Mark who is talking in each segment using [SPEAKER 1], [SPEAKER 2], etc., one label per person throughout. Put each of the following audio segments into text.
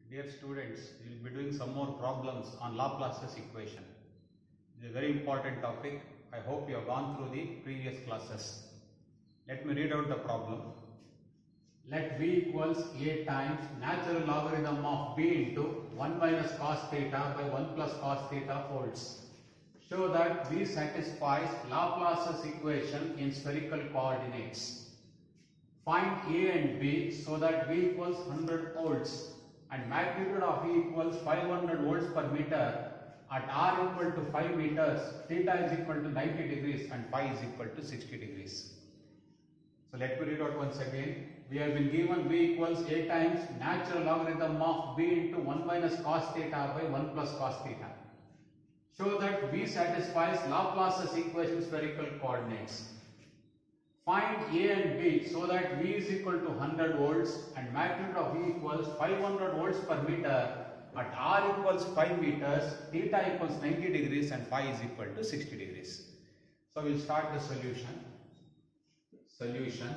[SPEAKER 1] Dear students, we will be doing some more problems on Laplace's equation. It is a very important topic. I hope you have gone through the previous classes. Let me read out the problem. Let v equals a times natural logarithm of b into 1 minus cos theta by 1 plus cos theta folds. Show that v satisfies Laplace's equation in spherical coordinates. Find a and b so that v equals 100 volts and magnitude of V equals 500 volts per meter at r equal to 5 meters, theta is equal to 90 degrees and phi is equal to 60 degrees. So let me read out once again. We have been given V equals a times natural logarithm of b into 1 minus cos theta by 1 plus cos theta. Show that V satisfies Laplace's equation spherical coordinates. Find a and b so that V is equal to 100 volts and magnitude of V equals 500 volts per meter at r equals 5 meters, theta equals 90 degrees and phi is equal to 60 degrees. So we will start the solution. Solution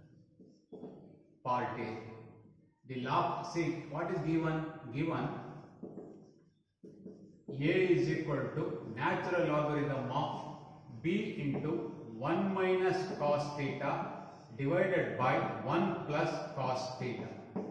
[SPEAKER 1] part A. See what is given? Given a is equal to natural logarithm of b into 1 minus cos theta divided by 1 plus cos theta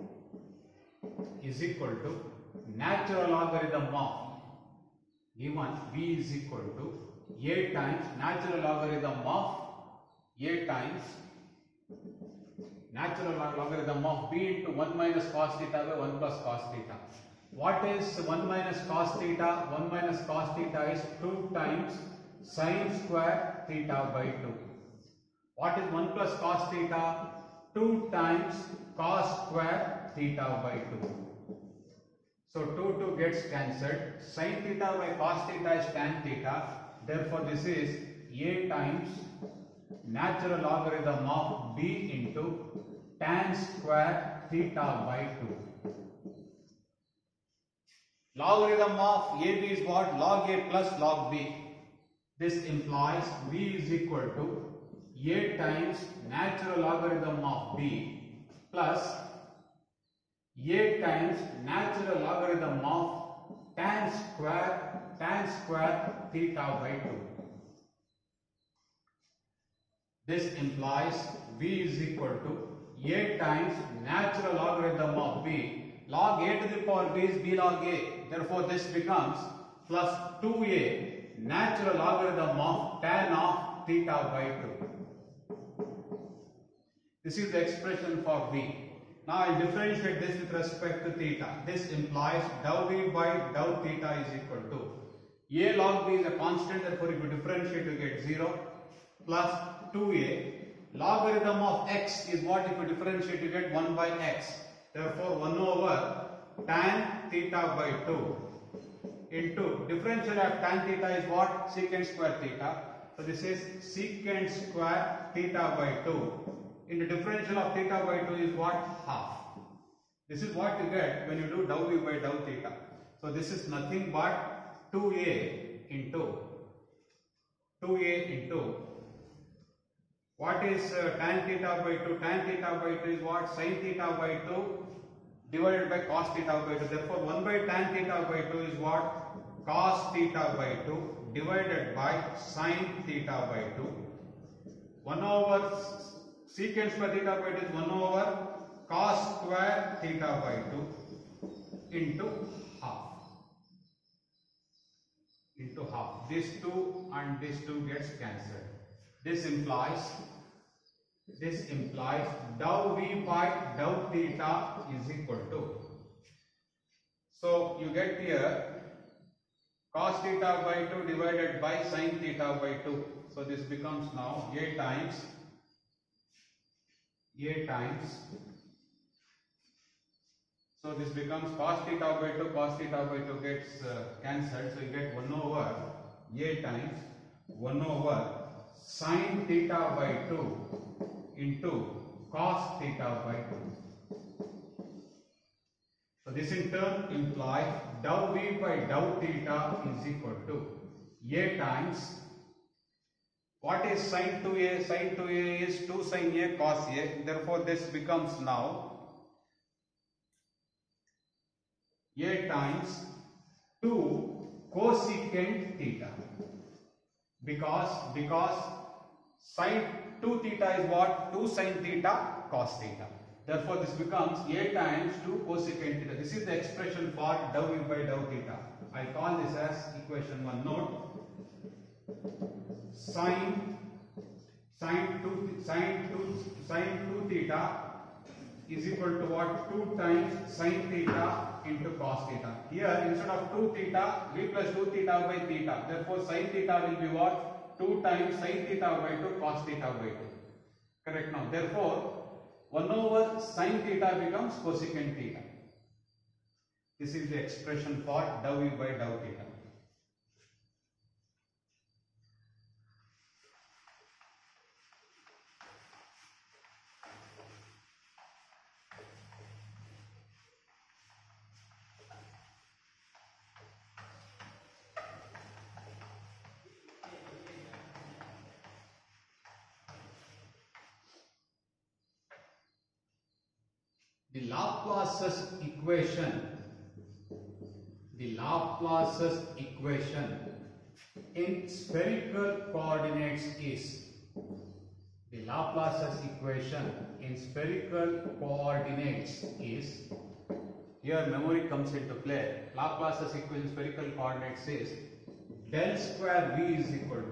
[SPEAKER 1] is equal to natural logarithm of given v is equal to a times natural logarithm of a times natural logarithm of b into 1 minus cos theta by 1 plus cos theta. What is 1 minus cos theta? 1 minus cos theta is 2 times sin square theta by 2. What is 1 plus cos theta? 2 times cos square theta by 2. So 2 gets cancelled. Sin theta by cos theta is tan theta. Therefore this is a times natural logarithm of b into tan square theta by 2. Logarithm of AB is what? Log A plus log B. This implies V is equal to A times natural logarithm of B plus A times natural logarithm of tan square theta by 2. This implies V is equal to A times natural logarithm of B. Log A to the power B is B log A. Therefore, this becomes plus 2A natural logarithm of tan of theta by 2. This is the expression for V. Now I will differentiate this with respect to theta. This implies dou V by dou theta is equal to A log B is a constant, therefore if you differentiate you get 0 plus 2A. Logarithm of x is what? If you differentiate you get 1 by x. Therefore 1 over tan theta by 2 into differential of tan theta is what? Secant square theta. So this is secant square theta by 2 into differential of theta by 2 is what? Half. This is what you get when you do dou V by dou theta. So this is nothing but 2A into what is tan theta by 2? Tan theta by 2 is what? Sin theta by 2 divided by cos theta by 2. Therefore 1 by tan theta by 2 is what? Cos theta by 2 divided by sin theta by 2. 1 over secant square theta by 2 is 1 over cos square theta by 2 into half. This 2 and this 2 gets cancelled. This implies dou V by dou theta is equal to. So you get here cos theta by 2 divided by sin theta by 2. So this becomes now A times. So this becomes cos theta by 2 gets cancelled. So you get 1 over A times 1 over sin theta by 2 into cos theta by 2. So this in turn implies dou V by dou theta is equal to A times what is sin 2A? Sin 2A is 2 sin A cos A. Therefore this becomes now a times 2 cosecant theta, because sin 2 theta is what? 2 sin theta cos theta. Therefore this becomes a times 2 cosecant theta. This is the expression for dou v by dou theta. I call this as equation 1. Note, sin 2 theta is equal to what? 2 times sin theta into cos theta. Here instead of 2 theta, we plus 2 theta by theta. Therefore sin theta will be what? 2 times sin theta by 2 cos theta by 2. Correct now. Therefore 1 over sin theta becomes cosecant theta. This is the expression for dou v by dou theta. The Laplace's equation in spherical coordinates is, here memory comes into play. Laplace's equation in spherical coordinates is del square v is equal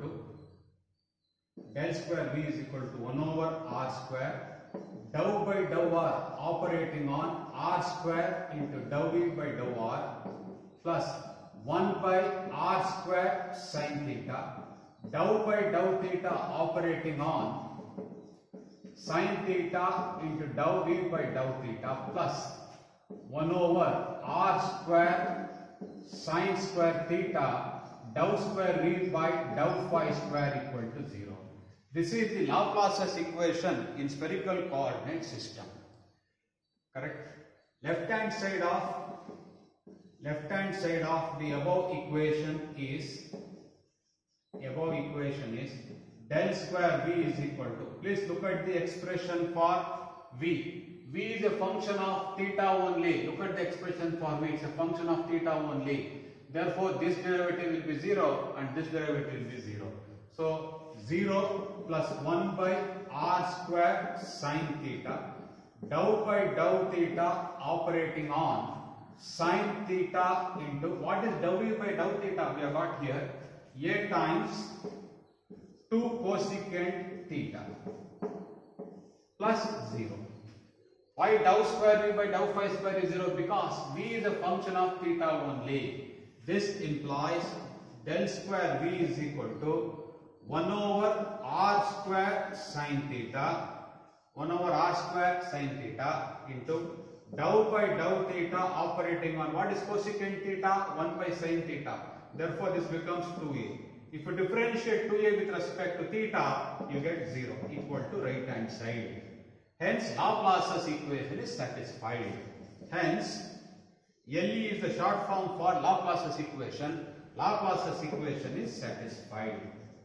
[SPEAKER 1] to 1 over r square dou by dou r operating on r square into dou v by dou r plus 1 by r square sin theta dou by dou theta operating on sin theta into dou v by dou theta plus 1 over r square sin square theta dou square v by dou phi square equal to 0. This is the Laplace's equation in spherical coordinate system. Correct? Left hand side of the above equation is del square v is equal to, please look at the expression for v. V is a function of theta only. Look at the expression for v, it's a function of theta only. Therefore this derivative will be 0 and this derivative will be 0. So 0 plus 1 by r square sin theta dou by dou theta operating on sin theta into, what is dou v by dou theta? We have got here a times 2 cosecant theta plus 0. Why dou square v by dou phi square is 0? Because v is a function of theta only. This implies del square v is equal to 1 over r square sin theta into dou by dou theta operating on, what is cosecant theta? 1 by sin theta. Therefore this becomes 2a. If you differentiate 2a with respect to theta, you get 0 equal to right hand side. Hence Laplace's equation is satisfied. Hence LE is the short form for Laplace's equation. Laplace's equation is satisfied.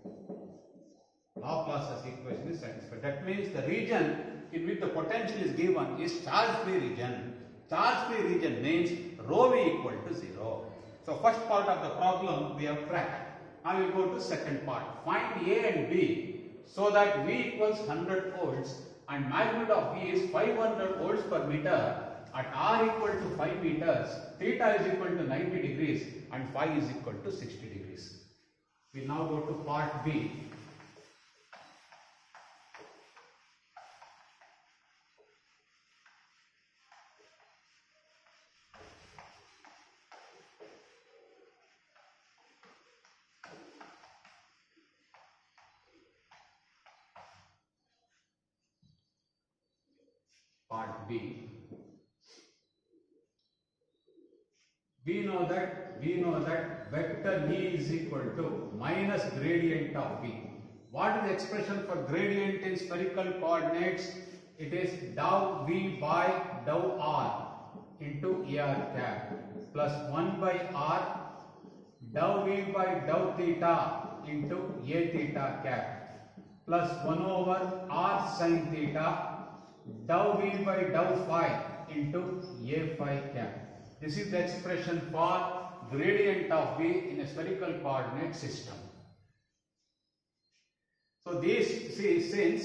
[SPEAKER 1] That means the region in which the potential is given is charge-free region. Charge-free region means rho v equal to 0. So first part of the problem we have cracked. Now we go to second part. Find A and B so that V equals 100 volts and magnitude of V is 500 volts per meter at R equal to 5 meters, theta is equal to 90 degrees and phi is equal to 60 degrees. We now go to part B. Part B. We know that vector E is equal to minus gradient of V. What is the expression for gradient in spherical coordinates? It is dou V by dou R into AR cap plus 1 by R dou V by dou theta into A theta cap plus 1 over R sin theta dou V by dou phi into A phi cap. This is the expression for gradient of V in a spherical coordinate system. So this, see,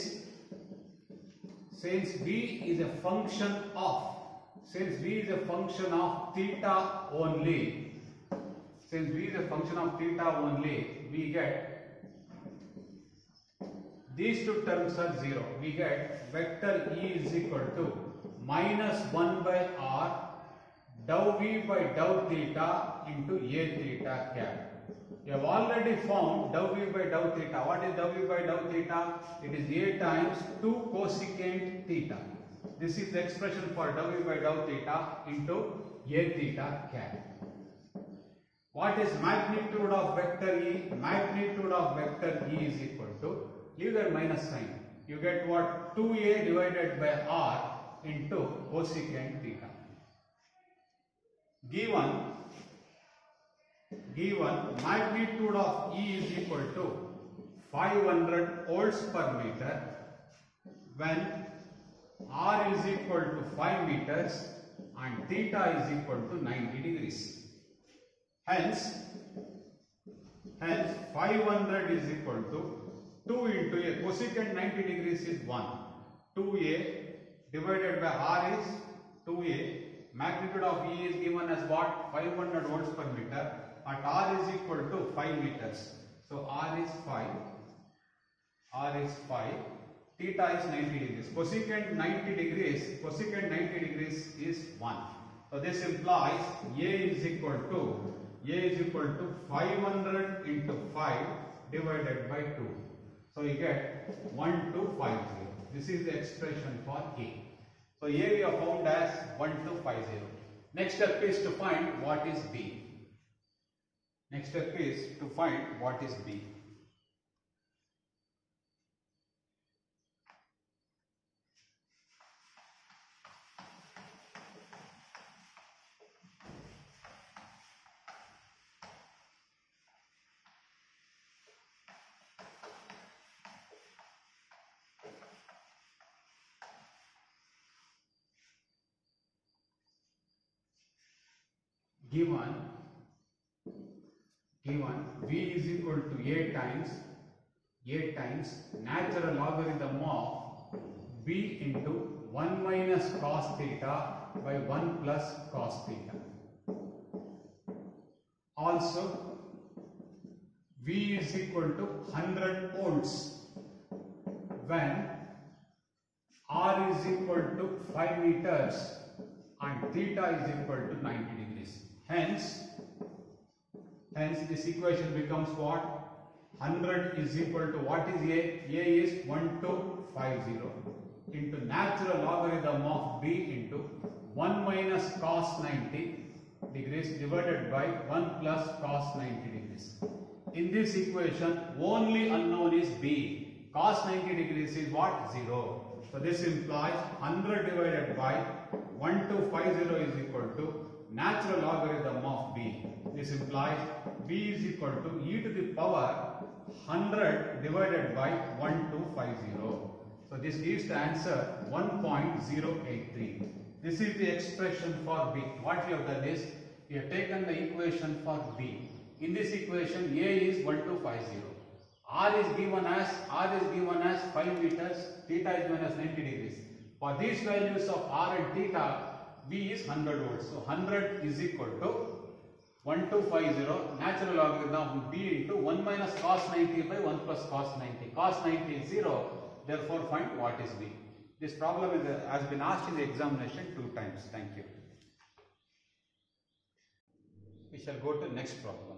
[SPEAKER 1] since V is a function of theta only, we get these two terms are 0. We get vector E is equal to minus 1 by R dou V by dou theta into A theta cap. We have already found dou V by dou theta. What is dou V by dou theta? It is A times 2 cosecant theta. This is the expression for dou V by dou theta into A theta cap. What is magnitude of vector E? Magnitude of vector E is equal to, leave that minus sign. You get what? 2A divided by R into cosecant theta. Given magnitude of E is equal to 500 volts per meter when R is equal to 5 meters and theta is equal to 90 degrees. Hence 500 is equal to 2 into A. Cosecant 90 degrees is 1. 2A divided by R is 2A. Magnitude of E is given as what? 500 volts per meter. At R is equal to 5 meters. So R is 5. Theta is 90 degrees. Cosecant 90 degrees is 1. So this implies A is equal to 500 into 5 divided by 2. So you get 1250. This is the expression for A. So A we have found as 1250. Next step is to find what is B. Given V is equal to A times natural logarithm of B into 1 minus cos theta by 1 plus cos theta. Also V is equal to 100 volts when R is equal to 5 meters and theta is equal to 90 degrees. Hence this equation becomes what? 100 is equal to what is A? A is 1250 into natural logarithm of B into 1 minus cos 90 degrees divided by 1 plus cos 90 degrees. In this equation, only unknown is B. Cos 90 degrees is what? 0. So this implies 100 divided by 1250 is equal to natural logarithm of B. This implies B is equal to e to the power 100 divided by 1250. So this gives the answer 1.083. This is the expression for B. What we have done is, we have taken the equation for B. In this equation, A is 1250. R is given as 5 meters, theta is given as 90 degrees. For these values of R and theta, B is 100 volts. So 100 is equal to 1250 natural logarithm of B into 1 minus cos 90 by 1 plus cos 90. Cos 90 is 0. Therefore, find what is B. This problem has been asked in the examination 2 times. Thank you. We shall go to next problem.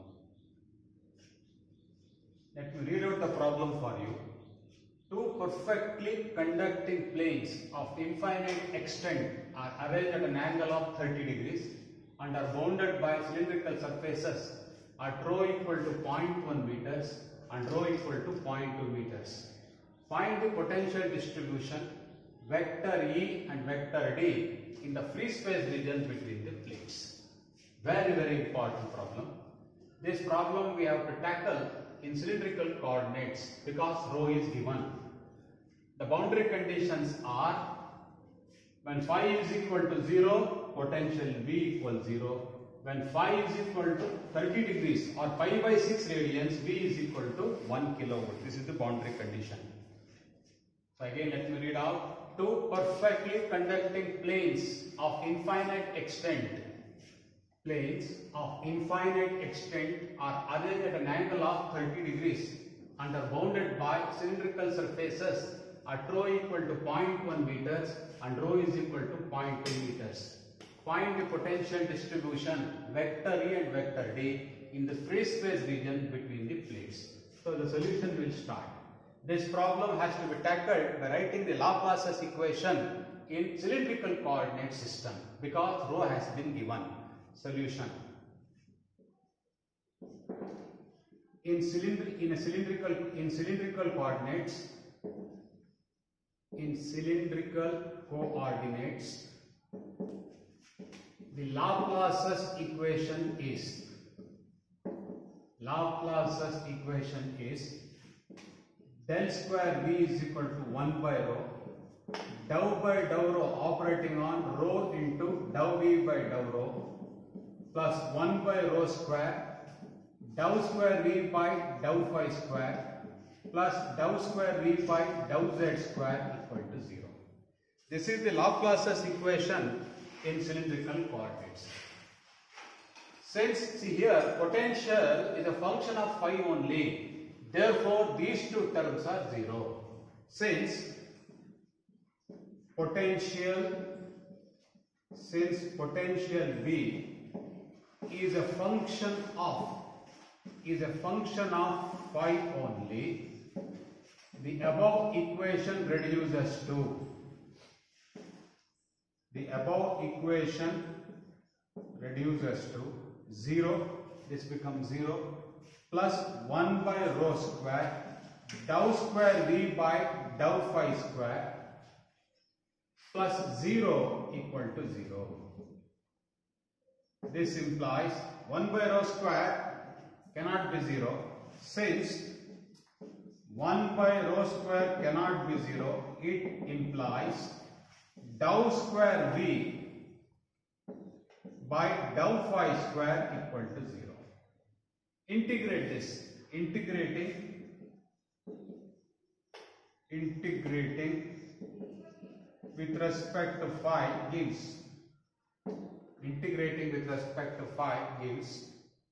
[SPEAKER 1] Let me read out the problem for you. Two perfectly conducting planes of infinite extent are arranged at an angle of 30 degrees and are bounded by cylindrical surfaces at rho equal to 0.1 meters and rho equal to 0.2 meters. Find the potential distribution vector E and vector D in the free space region between the plates. Very, very important problem. This problem we have to tackle in cylindrical coordinates because rho is given. The boundary conditions are when phi is equal to 0, potential V equals 0. When phi is equal to 30 degrees or pi by 6 radians, V is equal to 1 kilovolt. This is the boundary condition. So again, let me read out. Two perfectly conducting planes of infinite extent. Planes of infinite extent are arranged at an angle of 30 degrees and are bounded by cylindrical surfaces at rho equal to 0.1 meters and rho is equal to 0.2 meters. Find the potential distribution vector E and vector D in the free space region between the plates. So the solution will start. This problem has to be tackled by writing the Laplace's equation in cylindrical coordinate system because rho has been given. Solution. In cylindrical coordinates, the Laplace's equation is del square V is equal to 1 by rho, dou by dou rho operating on rho into dou V by dou rho plus 1 by rho square, dou square V by dou phi square plus dou square V by dou Z square equal to 0. This is the Laplace's equation in cylindrical coordinates. Since, see here, potential is a function of phi only, therefore these two terms are 0. Since potential V is a function of phi only, the above equation reduces to 0, this becomes 0, plus 1 by rho square, dou square V by dou phi square, plus 0 equal to 0. This implies 1 by rho square cannot be 0. Since 1 by rho square cannot be 0, it implies dou square V by dou phi square equal to 0. Integrate this. Integrating with respect to phi gives. Integrating with respect to phi gives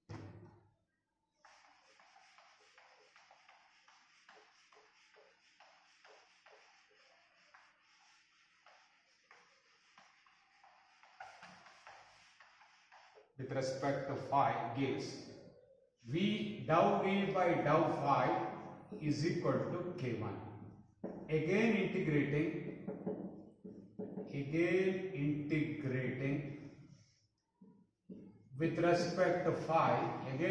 [SPEAKER 1] V dou V by dou phi is equal to K1. Again integrating with respect to phi,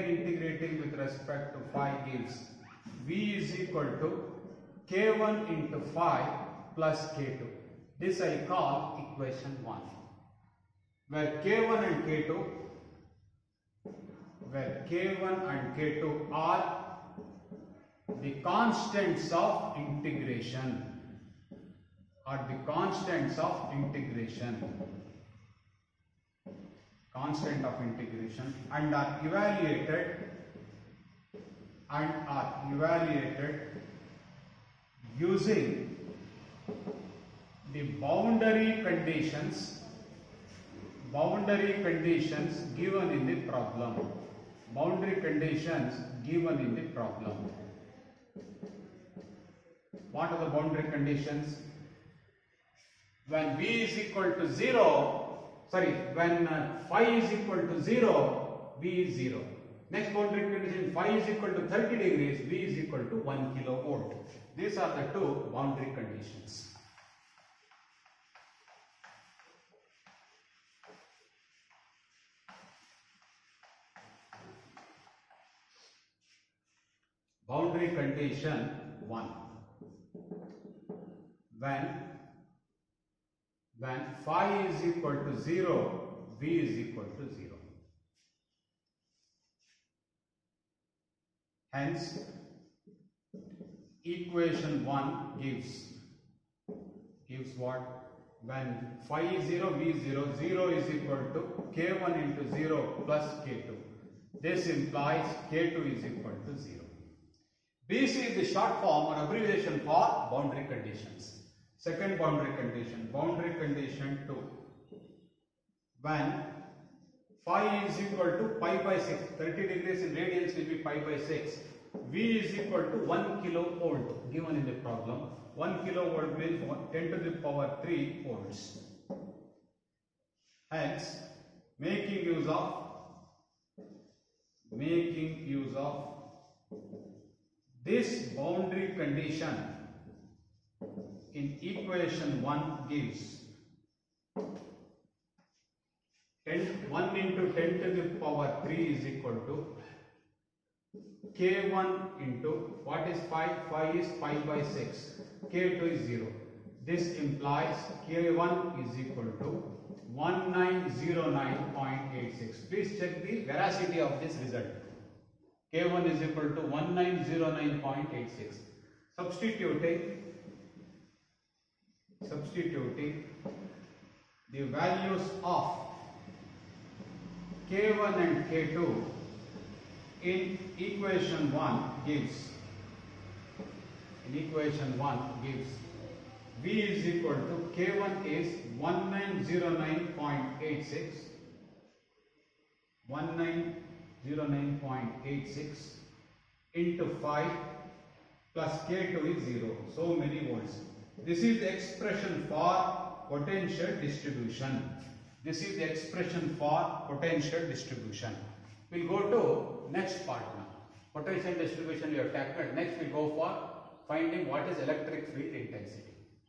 [SPEAKER 1] gives V is equal to K1 into phi plus K2. This I call equation 1. Where K1 and K2 are the constants of integration, and are evaluated using the boundary conditions given in the problem. What are the boundary conditions? When V is equal to 0, when phi is equal to 0, V is 0. Next boundary condition, phi is equal to 30 degrees, V is equal to 1 kilovolt. These are the two boundary conditions. Boundary condition 1. When phi is equal to 0, V is equal to 0. Hence, equation 1 gives what? when phi is 0, V is 0, 0 is equal to K1 into 0 plus K2. This implies K2 is equal to 0. BC is the short form or abbreviation for boundary conditions. Second boundary condition 2. When phi is equal to pi by 6, 30 degrees in radians will be pi by 6. V is equal to 1 kilovolt given in the problem. 1 kilovolt means 10 to the power 3 volts. Hence, making use of this boundary condition in equation 1 gives 1 into 10 to the power 3 is equal to K1 into, what is phi? Phi is pi by 6. K2 is 0. This implies K1 is equal to 1909.86. Please check the veracity of this result. K1 is equal to 1909.86. Substituting the values of K1 and K2 in equation 1 gives V is equal to K1 is 1909.86 into 5 plus K2 is 0, so many volts. This is the expression for potential distribution. We'll go to next part now. Potential distribution we have tackled. Next we'll go for finding what is electric field intensity.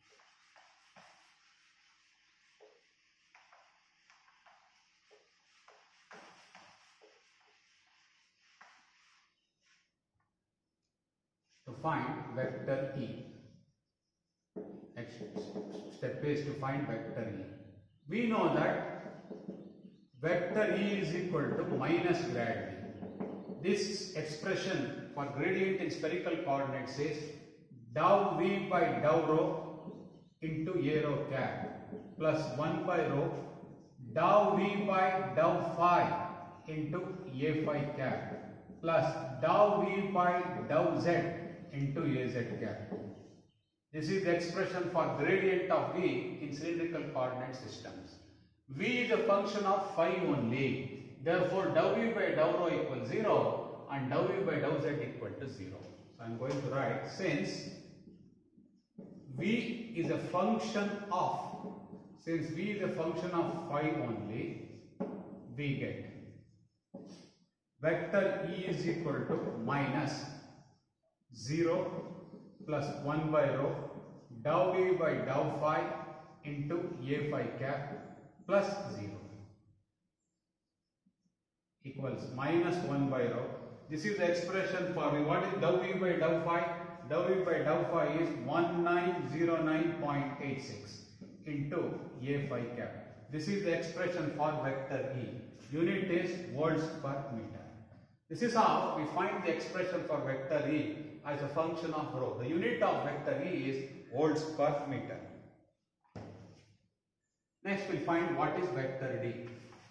[SPEAKER 1] To find vector E. Next step is to find vector E. We know that vector E is equal to minus grad V. This expression for gradient in spherical coordinates is dou V by dou rho into A rho cap plus 1 by rho dou V by dou phi into A phi cap plus dou V by dou Z into A Z cap. This is the expression for gradient of V in cylindrical coordinate systems. V is a function of phi only. Therefore, dou V by dou rho equals 0 and dou V by dou Z equal to 0. So, I am going to write, since V is a function of phi only, we get vector E is equal to minus 0 plus 1 by rho dou V by dou phi into A phi cap plus 0 equals minus 1 by rho. This is the expression for V. What is dou V by dou phi? Dou V by dou phi is 1909.86 into A phi cap. This is the expression for vector E. Unit is volts per meter. This is how we find the expression for vector E as a function of rho. The unit of vector E is volts per meter. Next we'll find what is vector D.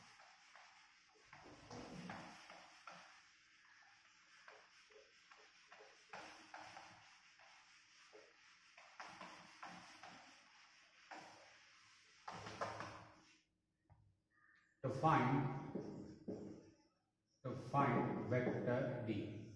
[SPEAKER 1] To find vector D,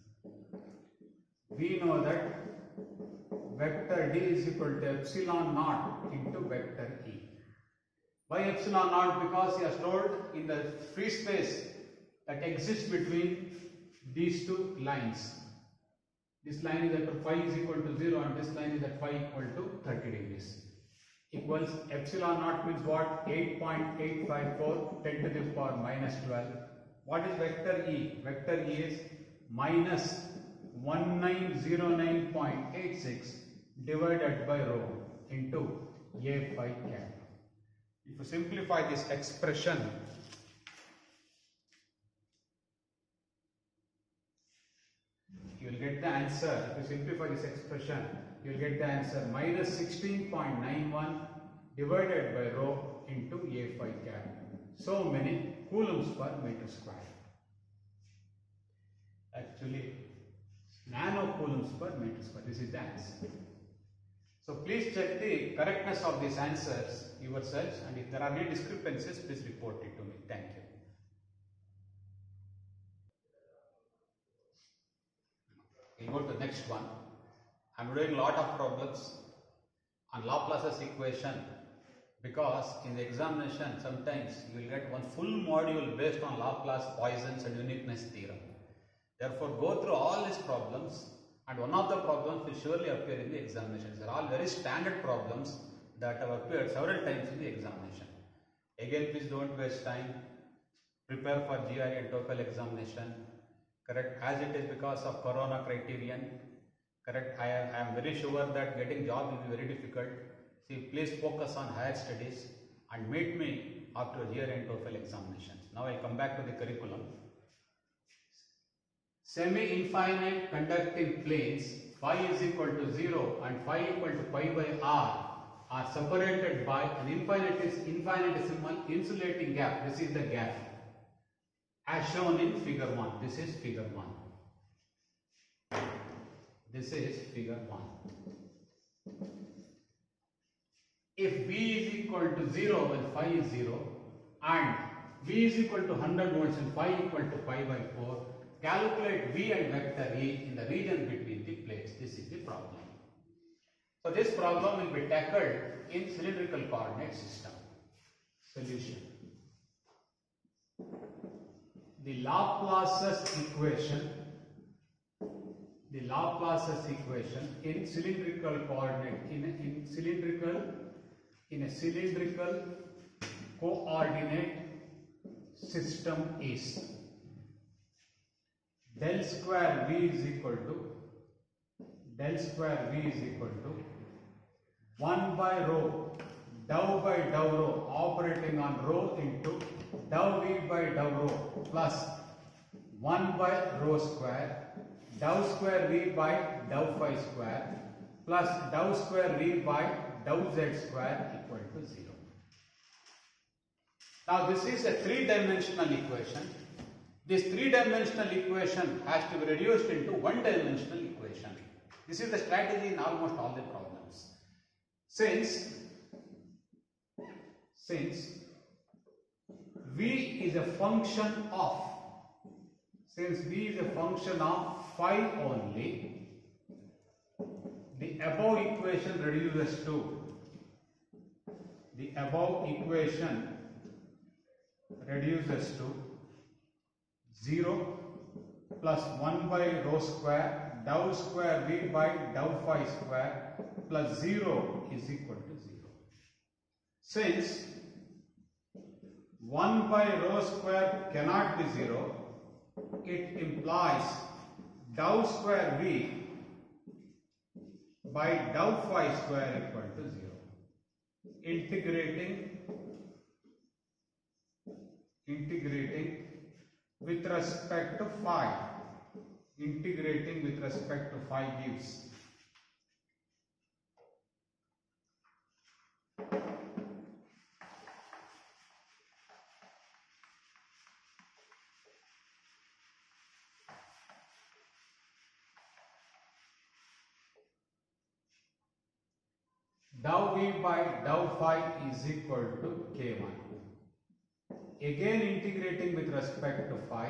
[SPEAKER 1] we know that vector D is equal to epsilon naught into vector E. Why epsilon naught? Because he has told in the free space that exists between these two lines. This line is at phi is equal to 0 and this line is at phi equal to 30 degrees. Equals epsilon naught means what? 8.854 10 to the power minus 12. What is vector E? Vector E is minus 1909.86 divided by rho into A phi cap. If you simplify this expression, you will get the answer. If you simplify this expression, you will get the answer minus 16.91 divided by rho into A phi cap. So many coulombs per meter square. Actually, nano coulombs per meter square. This is the answer. So please check the correctness of these answers yourselves, and if there are any discrepancies, please report it to me. Thank you. We'll go to the next one. I'm doing a lot of problems on Laplace's equation because in the examination sometimes you will get one full module based on Laplace, Poisson's and uniqueness theorem. Therefore, go through all these problems, and one of the problems will surely appear in the examinations. They are all very standard problems that have appeared several times in the examination. Again, please don't waste time. Prepare for GRE and TOEFL examination. Correct, as it is because of Corona criterion. Correct, I am very sure that getting job will be very difficult. See, please focus on higher studies and meet me after GRE and TOEFL examinations. Now I come back to the curriculum. Semi-infinite conducting planes phi is equal to 0 and phi equal to pi by r are separated by an infinitesimal insulating gap. This is the gap as shown in figure 1. This is figure 1. This is figure 1. If V is equal to 0 when phi is 0 and V is equal to 100 volts and phi equal to pi by 4, calculate V and vector E in the region between the plates. This is the problem. So this problem will be tackled in cylindrical coordinate system. Solution. The Laplace's equation in cylindrical coordinate in a cylindrical coordinate system is del square V is equal to 1 by rho dou by dou rho operating on rho into dou V by dou rho plus 1 by rho square dou square V by dou phi square plus dou square V by dou z square equal to 0. Now this is a three-dimensional equation. This three-dimensional equation has to be reduced into one-dimensional equation. This is the strategy in almost all the problems. Since V is a function of phi only, the above equation reduces to 0 plus 1 by rho square dou square V by dou phi square plus 0 is equal to 0. Since 1 by rho square cannot be 0, it implies dou square V by dou phi square equal to 0. Integrating with respect to phi. Integrating with respect to phi gives dou V by dou phi is equal to K1. Again integrating with respect to phi.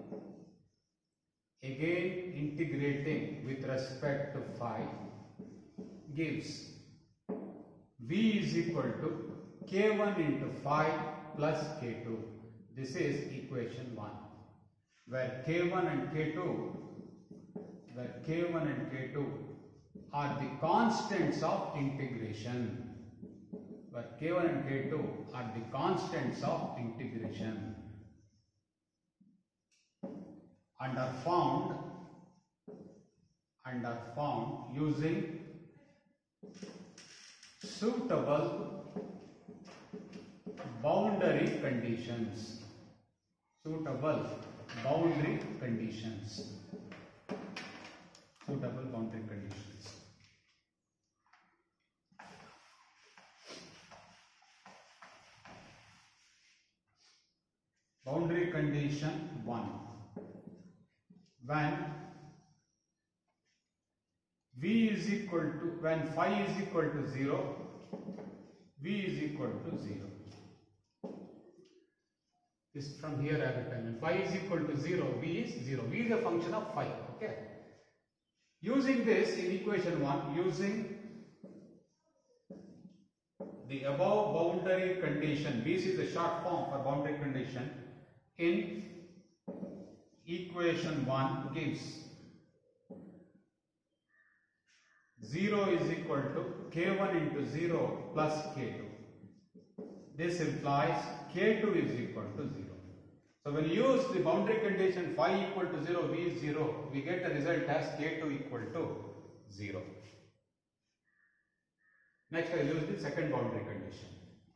[SPEAKER 1] Again integrating with respect to phi gives V is equal to K1 into phi plus K2. This is equation 1, where K1 and K2 are the constants of integration. Where K1 and K2 are the constants of integration and are found using suitable boundary conditions. Suitable boundary conditions. boundary condition 1, when when phi is equal to 0, v is equal to 0. This from here I have written, when phi is equal to 0, v is 0. V is a function of phi. Okay. Using this in equation 1, using the above boundary condition, BC is the short form for boundary condition, in equation 1 gives 0 is equal to k1 into 0 plus k2. This implies k2 is equal to 0. So when you use the boundary condition phi equal to 0, v is 0, we get the result as k2 equal to 0. Next I use the second boundary condition.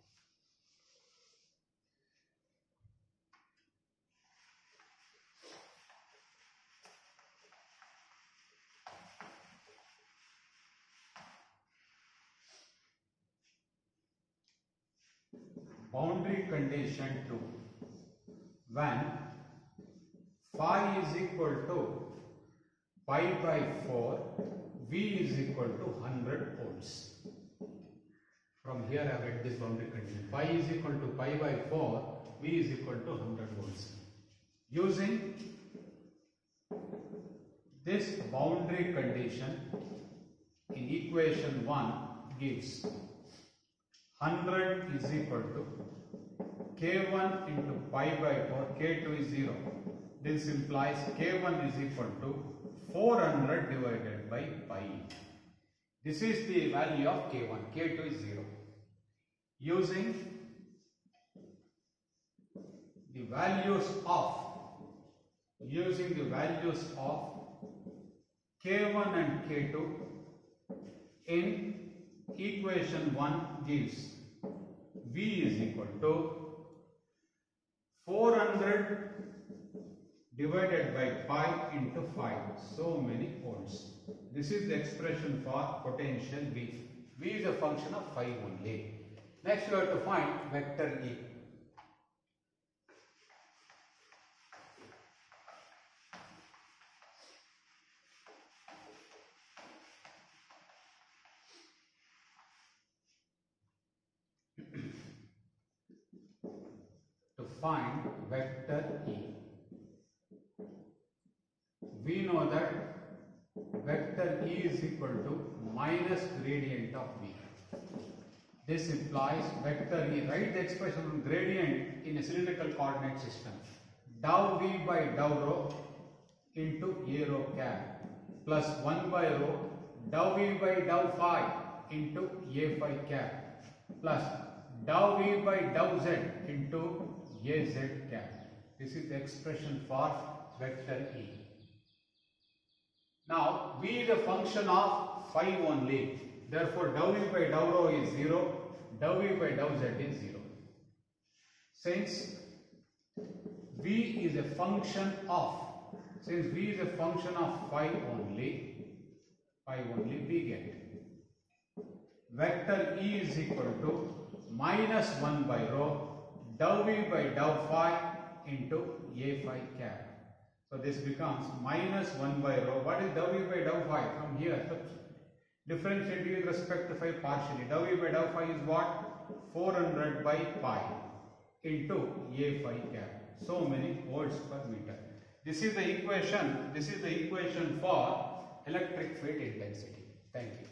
[SPEAKER 1] Boundary condition 2, when phi is equal to pi by 4, v is equal to 100 volts. From here I have read this boundary condition. Phi is equal to pi by 4, v is equal to 100 volts. Using this boundary condition in equation 1 gives 100 is equal to k1 into pi by 4, k2 is 0. This implies k1 is equal to 400 divided by pi. This is the value of k1, k2 is 0. Using the values of k1 and k2 in equation 1 gives v is equal to 400 divided by pi into 5, so many volts. This is the expression for potential V. V is a function of phi only. Next we have to find vector E. To find vector E, we know that vector E is equal to minus gradient of V. This implies vector E, write the expression on gradient in a cylindrical coordinate system. Dou V by dou rho into A rho cap plus 1 by rho dou V by dou phi into A phi cap plus dou V by dou Z into A Z cap. This is the expression for vector E. Now V is a function of phi only. Therefore dou V by dou rho is 0, dou V by dou Z is 0. Since V is a function of phi only, we get vector E is equal to minus 1 by rho dou V by dou phi into A phi cap. So this becomes minus 1 by rho. What is dou V by dou phi? From here, differentiate with respect to phi partially. Dou V by dou phi is what? 400 by pi into A phi cap. So many volts per meter. This is the equation for electric field intensity. Thank you.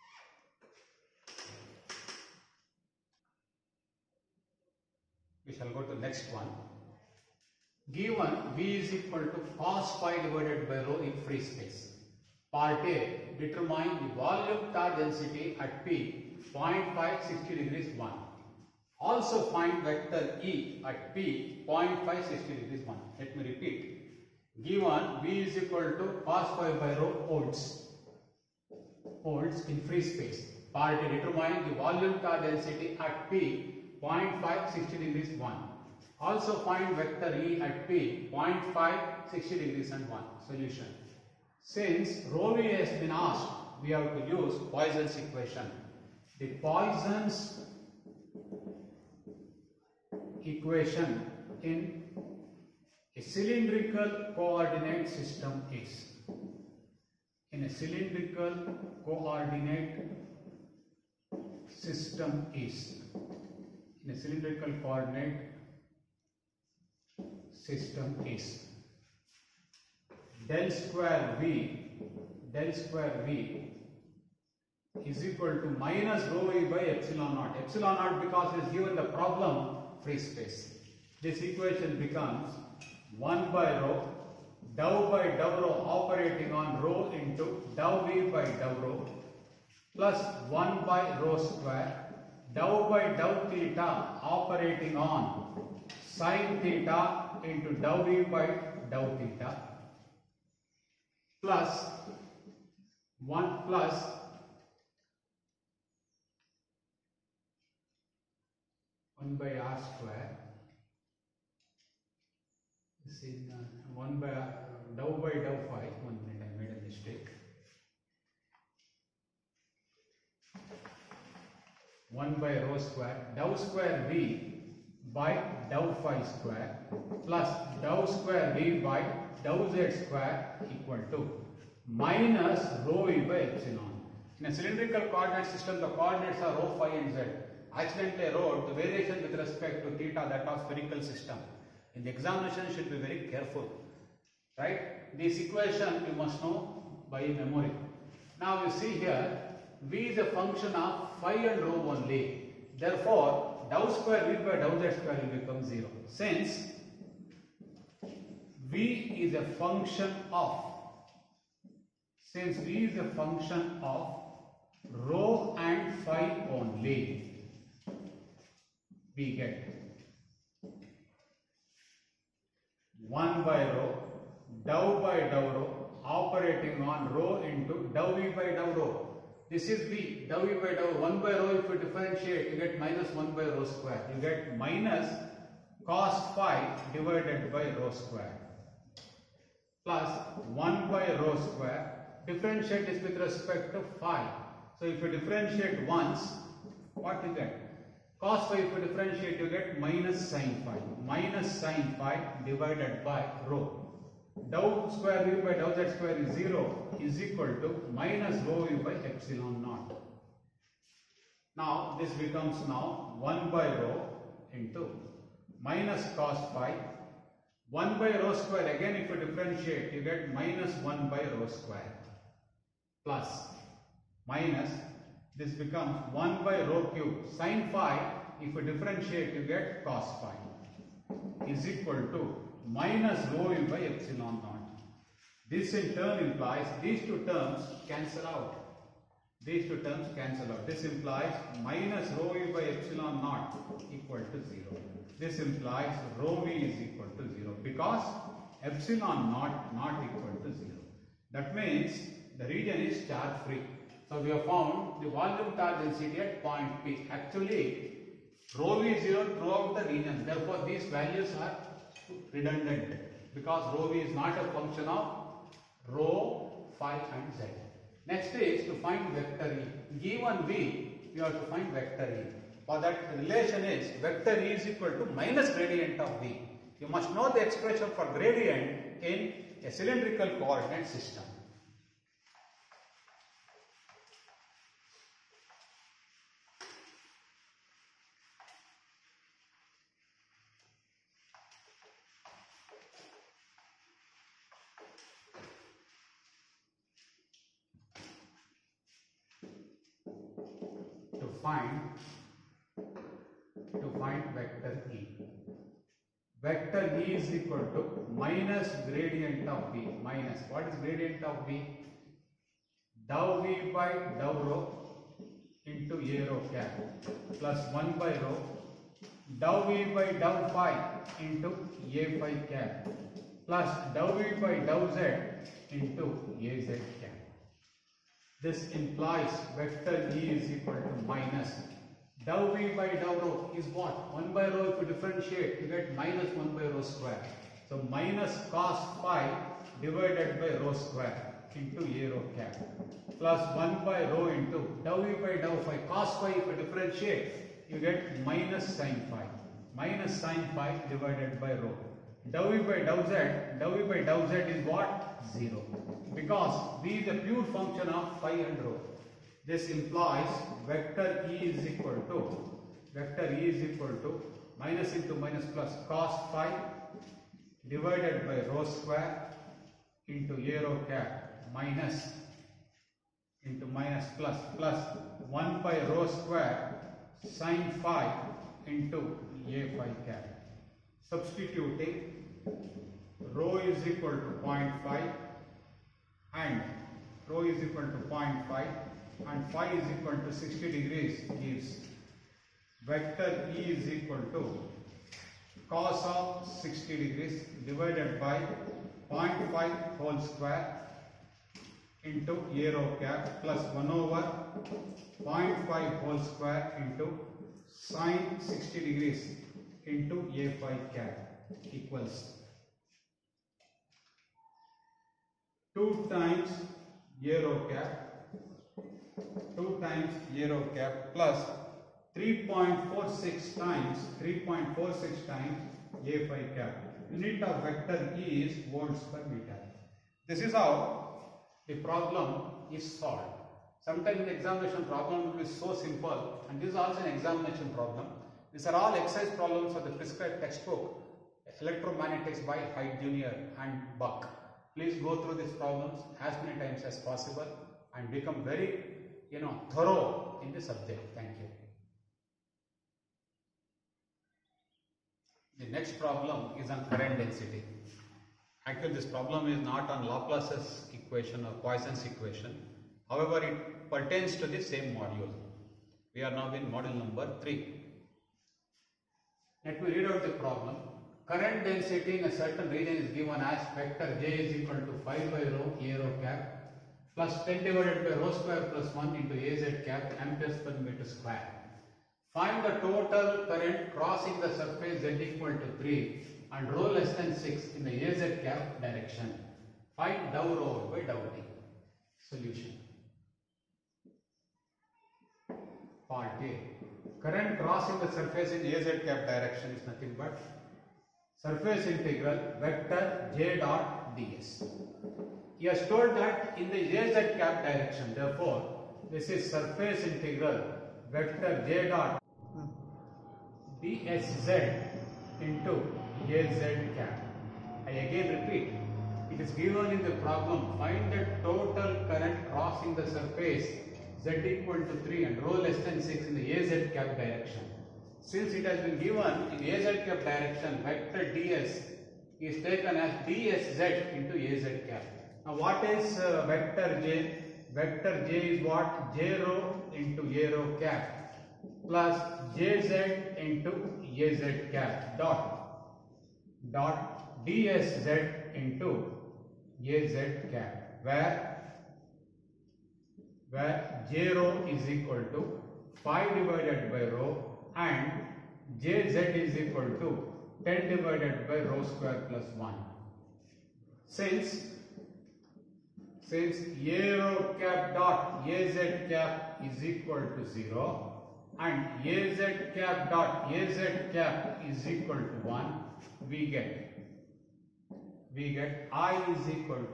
[SPEAKER 1] We shall go to the next one. Given V is equal to cos phi divided by rho in free space. Part A, determine the volume charge density at P 0.5 60 degrees 1. Also find vector E at P 0.5 60 degrees 1. Let me repeat. Given V is equal to cos phi by rho volts in free space. Part A, determine the volume charge density at P 0.5 60 degrees 1. Also find vector E at P 0.5 60 degrees and 1. Solution. Since rho V has been asked, we have to use Poisson's equation. The Poisson's equation in
[SPEAKER 2] a cylindrical coordinate system is. In a cylindrical coordinate system is. In a cylindrical coordinate system is del square V is equal to minus rho E by epsilon naught. Epsilon naught because it is given the problem free space. This equation becomes 1 by rho dou by dou rho operating on rho into dou V by dou rho plus 1 by rho square dou by dou theta operating on sin theta into dou V by dou theta plus 1 plus by r square. This is 1 by dou by dou phi. 1 minute, I made a mistake. 1 by rho square dou square V by dou phi square plus dou square V by dou z square equal to minus rho E by epsilon. In a cylindrical coordinate system, the coordinates are rho, phi and z. Accidentally wrote the variation with respect to theta, that of spherical system. In the examination, you should be very careful, right? This equation you must know by memory. Now you see here, V is a function of phi and rho only. Therefore, dou square V by dou z square will become 0. Since V is a function of rho and phi only, we get 1 by rho dou by dou rho operating on rho into dou V by dou rho. This is V, dou V by dou 1 by rho. If you differentiate, you get minus 1 by rho square. You get minus cos phi divided by rho square plus 1 by rho square. Differentiate this with respect to phi. So if you differentiate once, what you get? Cos phi, if you differentiate, you get minus sin phi. Minus sin phi divided by rho. Dou square V by dou z square is 0 is equal to minus rho V by epsilon naught. Now this becomes now 1 by rho into minus cos phi. 1 by rho square, again if you differentiate, you get minus 1 by rho square plus minus, this becomes 1 by rho cube. Sin phi, if you differentiate, you get cos phi is equal to minus rho E by epsilon naught. This in turn implies these two terms cancel out. These two terms cancel out. This implies minus rho E by epsilon naught equal to 0. This implies rho V is equal to 0 because epsilon naught not equal to 0. That means the region is charge free. So we have found the volume charge density at point P. Actually, rho V is 0 throughout the region. Therefore, these values are redundant because rho V is not a function of rho, phi and z. Next is to find vector E. Given V, you have to find vector E. For that, the relation is vector E is equal to minus gradient of V. You must know the expression for gradient in a cylindrical coordinate system. To find vector E. Vector E is equal to minus gradient of V. Minus, what is gradient of V? Dou V by dou rho into A rho cap plus 1 by rho dou V by dou phi into A phi cap plus dou V by dou z into A z cap. This implies vector E is equal to minus dou V by dou rho is what? 1 by rho. If you differentiate, you get minus 1 by rho square. So minus cos phi divided by rho square into A rho cap plus 1 by rho into dou V by dou phi. Cos phi, if you differentiate, you get minus sin phi. Minus sin phi divided by rho. Dou v by dou z is what? 0. Because v is a pure function of phi and rho. This implies vector E is equal to minus into minus plus cos phi divided by rho square into a rho cap minus into minus plus 1 by rho square sin phi into a phi cap. Substituting rho is equal to 0.5 and rho is equal to 0.5 and phi is equal to 60 degrees gives vector E is equal to cos of 60 degrees divided by 0.5 whole square into a rho cap plus 1 over 0.5 whole square into sin 60 degrees into a phi cap equals 2 times a rho cap plus 3.46 times a phi cap. Unit of vector E is volts per meter. This is how the problem is solved. Sometimes in the examination problem will be so simple, and this is also an examination problem. These are all exercise problems of the prescribed textbook Electromagnetics by Hyde Jr. and Buck. Please go through these problems as many times as possible and become very thorough in the subject. Thank you. The next problem is on current density. Actually, this problem is not on Laplace's equation or Poisson's equation. However, it pertains to the same module. We are now in module number 3. Let me read out the problem. Current density in a certain region is given as vector J is equal to 5 by rho a rho cap plus 10 divided by rho square plus 1 into az cap amperes per meter square. Find the total current crossing the surface Z equal to 3 and rho less than 6 in the az cap direction. Find dou rho by dou t. Solution. Part A. Current crossing the surface in az cap direction is nothing but surface integral vector J dot ds. He has told that in the az cap direction, therefore this is surface integral vector J dot dsz into az cap. I again repeat, it is given in the problem, find the total current crossing the surface Z equal to 3 and rho less than 6 in the az cap direction. Since it has been given in az cap direction, vector ds is taken as dsz into az cap. Now what is vector j? Vector j is what? J rho into a rho cap plus jz into az cap dot dsz into az cap, where j rho is equal to 5 divided by rho and jz is equal to 10 divided by rho square plus 1. Since a rho cap dot az cap is equal to 0 and az cap dot az cap is equal to 1, we get I is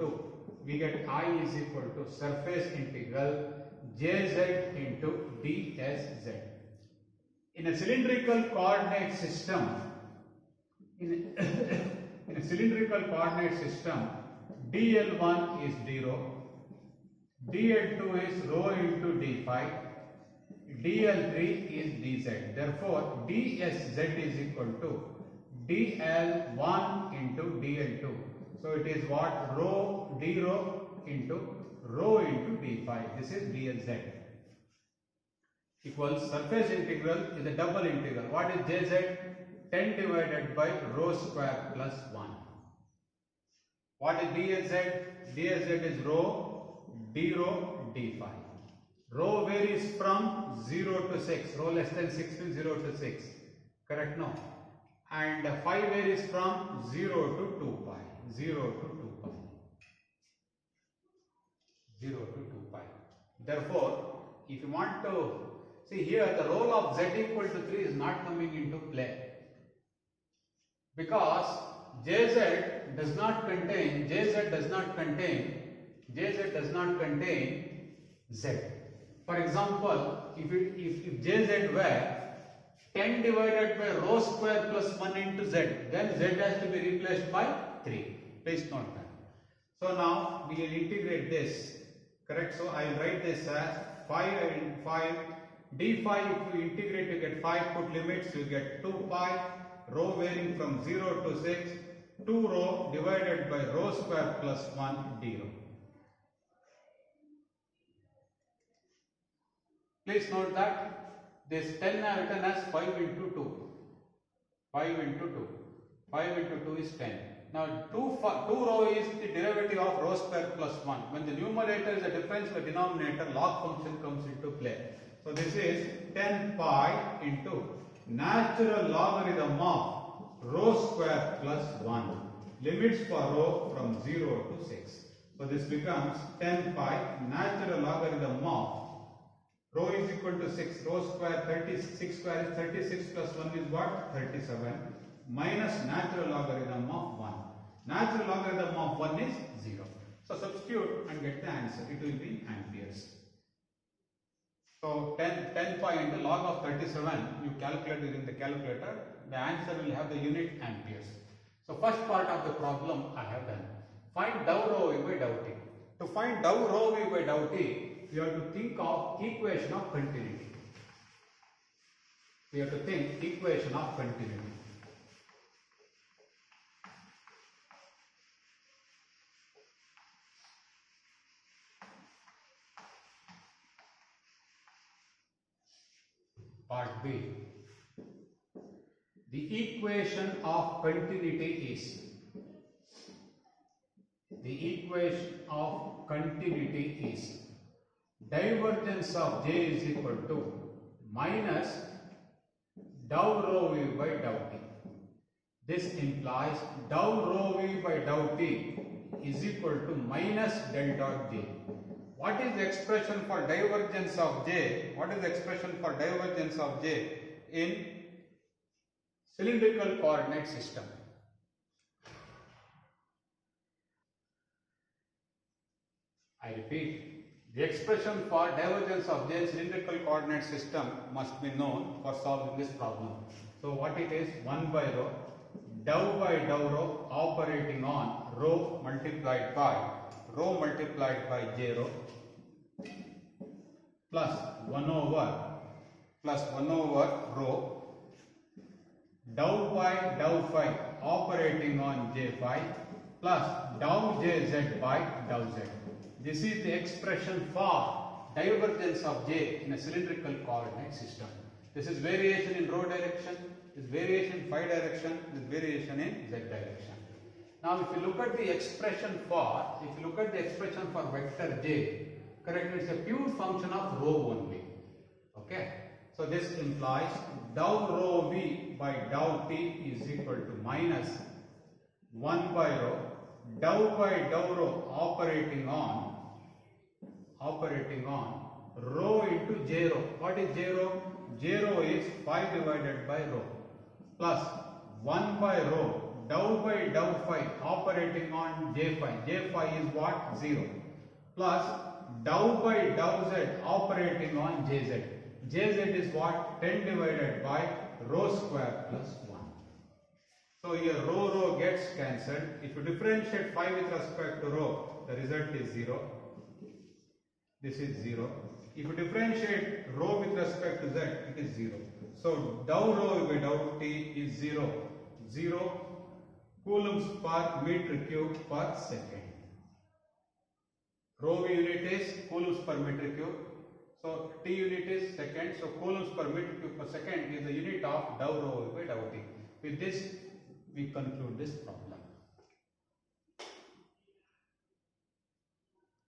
[SPEAKER 2] equal to surface integral jz into dsz. In a cylindrical coordinate system, dl1 is d rho, dl2 is rho into d phi, dl3 is dz. Therefore, dsz is equal to dl1 into dl2. So it is what? Rho d rho into d phi. This is dlz. Equals surface integral is a double integral. What is jz? 10 divided by rho square plus 1. What is dlz? dlz is rho d phi. Rho varies from 0 to 6. Rho less than 6 means 0 to 6. Correct? No. And phi varies from 0 to 2 pi. 0 to 2 pi. 0 to 2 pi. Therefore, if you want to see here, the role of z equal to 3 is not coming into play, because Jz does not contain z. For example, if Jz were 10 divided by rho square plus 1 into z, then z has to be replaced by 3. Please note that. So now we will integrate this, correct? So I will write this as 5 and 5 d5. If you integrate, you get 5, put limits, you get 2 pi, rho varying from 0 to 6, 2 rho divided by rho square plus 1 d rho. Please note that this 10 I have written as 5 into 2. 5 into 2. 5 into 2 is 10. Now 2 rho is the derivative of rho square plus 1. When the numerator is a difference by denominator, log function comes into play. So this is 10 pi into natural logarithm of rho square plus 1. Limits for rho from 0 to 6. So this becomes 10 pi natural logarithm of rho is equal to 6. Rho square 36 square is 36 plus 1 is what? 37 minus natural logarithm of 1. Natural logarithm of 1 is 0. So substitute and get the answer. It will be amperes. So 10 pi into log of 37, you calculate using the calculator. The answer will have the unit amperes. So first part of the problem I have done. Find dou rho v by dou t. To find dou rho v by dou t, you have to think of equation of continuity. We have to think equation of continuity. Part B. The equation of continuity is divergence of j is equal to minus dou rho v by dou t. This implies dou rho v by dou t is equal to minus del dot j. What is the expression for divergence of j? What is the expression for divergence of j in cylindrical coordinate system? I repeat, the expression for divergence of j in cylindrical coordinate system must be known for solving this problem. So what it is? 1 by rho, dou by dou rho operating on rho multiplied by j rho plus 1 over rho, dou by dou phi operating on j phi plus dou jz by dou z. This is the expression for divergence of j in a cylindrical coordinate system. This is variation in rho direction, this is variation in phi direction, this is variation in z direction. Now if you look at the expression for vector j, correct, it's a pure function of rho only. Okay. So this implies dou rho v by dou t is equal to minus 1 by rho, dou by dou rho operating on rho into j rho. What is j rho? J rho is 5 divided by rho plus 1 by rho, dou by dou phi operating on j phi. J phi is what? 0 plus dou by dou z operating on jz. Jz is what? 10 divided by rho square plus 1. So here rho gets cancelled. If you differentiate phi with respect to rho, the result is 0. This is 0. If you differentiate rho with respect to z, it is 0. So dou rho by dou t is 0. 0 coulombs per meter cube per second. Rho unit is coulombs per meter cube. So t unit is second. So coulombs per meter cube per second is the unit of dou rho by dou t. With this, we conclude this problem.